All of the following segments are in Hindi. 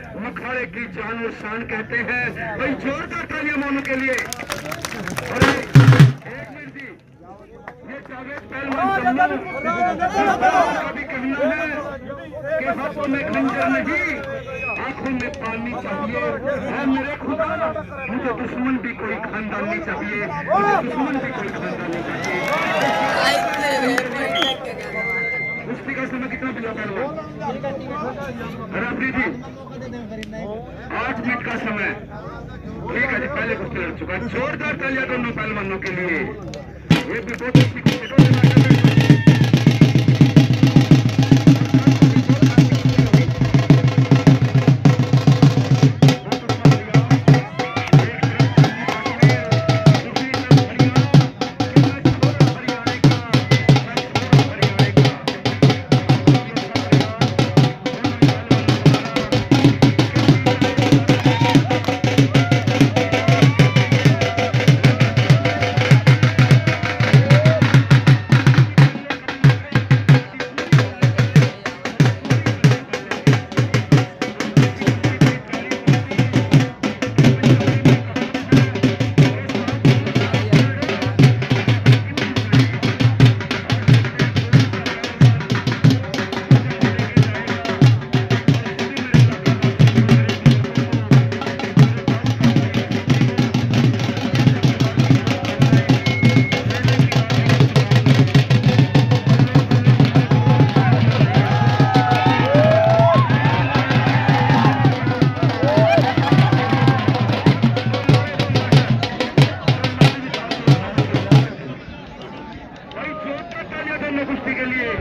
मखाड़े की जान और शान कहते हैं। भाई जोरदार तालियां मोनू के लिए। अरे एक मिनट जी, ये जावेद पहलवान का भी कहना है कि हाथों में खंजर नहीं, आंखों में पानी चाहिए। है मेरे खुदा, मुझे दुश्मन भी कोई खानदानी चाहिए, मुझे दुश्मन भी कोई खानदानी चाहिए। कुश्ती का समय कितना मिला पहलवान? रेफरी जी 8 मिनट का समय। ठीक है जी, पहले कुश्ती लड़ चुका है। जोरदार तालियां दोनों पहलवानों के लिए। ये भी बहुत अच्छी कुश्ती। कुश्ती के लिए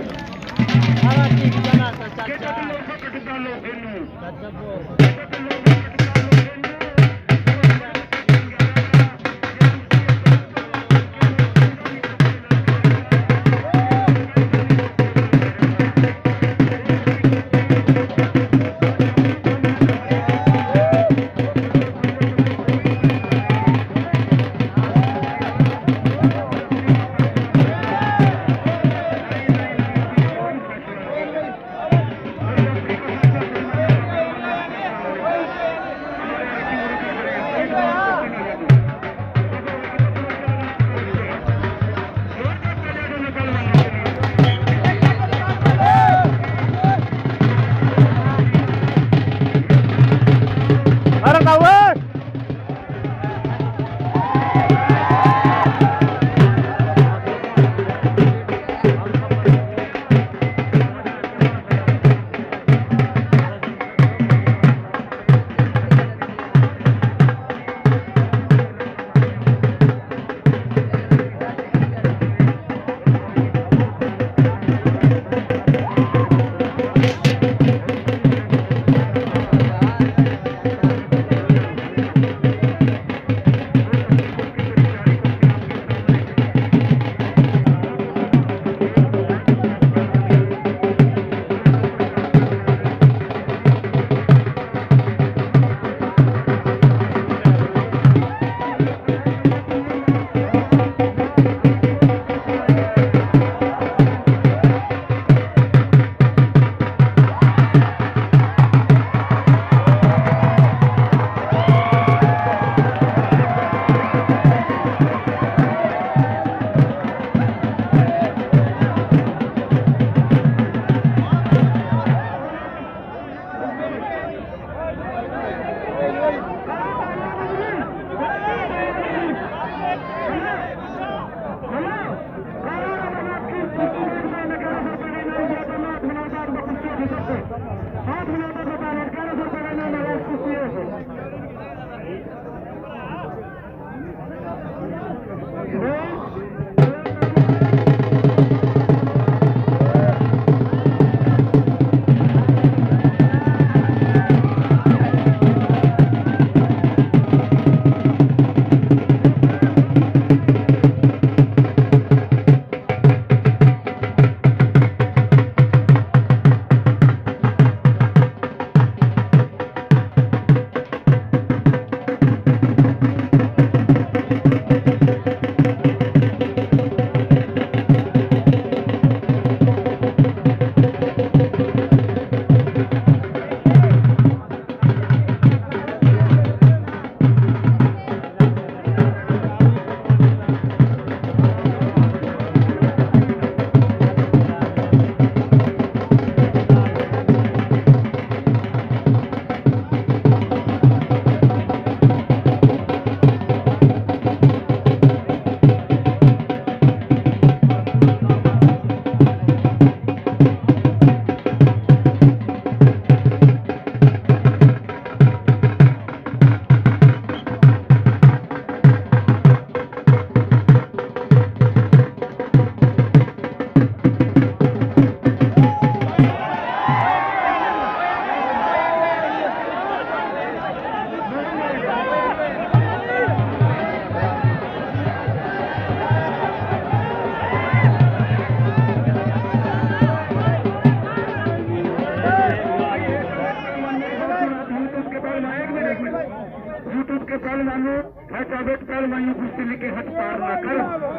यूट्यूब के पहलवानों हटावेट पहलवानों कुश्ती लेके हट पार ना कर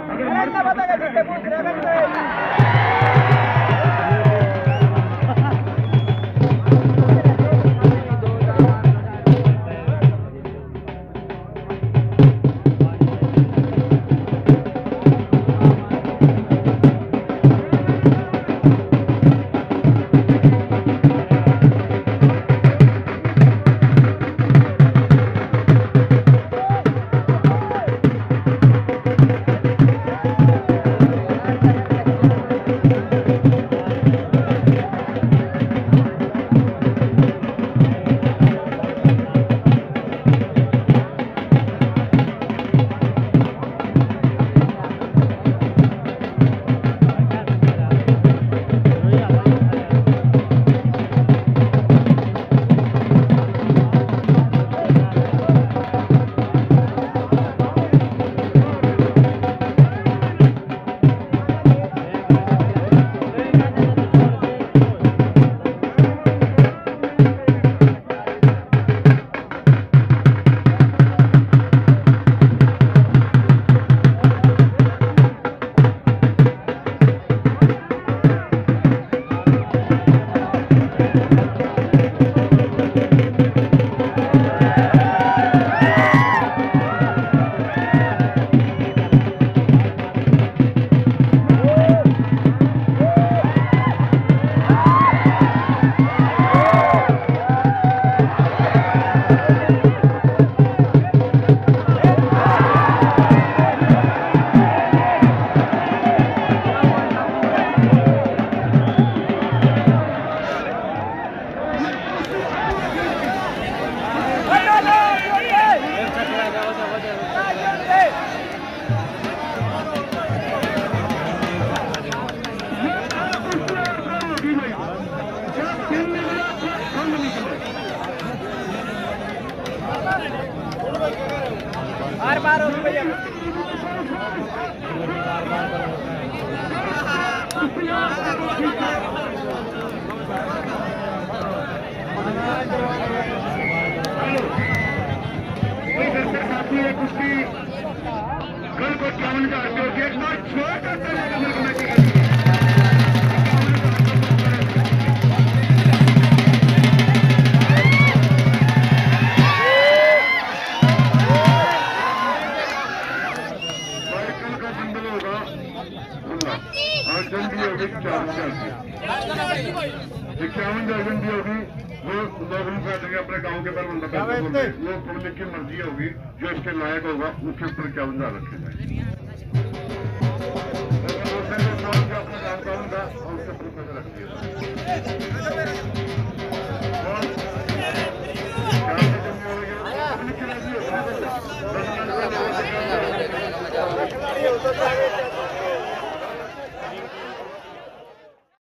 बार रुपया कुश्ती कल को 52,000 होगी एक बार छोटा इक्यावन दर्जन भी होगी वो लोगों को अपने गांव के पर वो पब्लिक की मर्जी होगी जो इसके लायक होगा उसके ऊपर 51,000 रखे जाएंगे अपने काम का होगा उसके ऊपर पैसे रखिए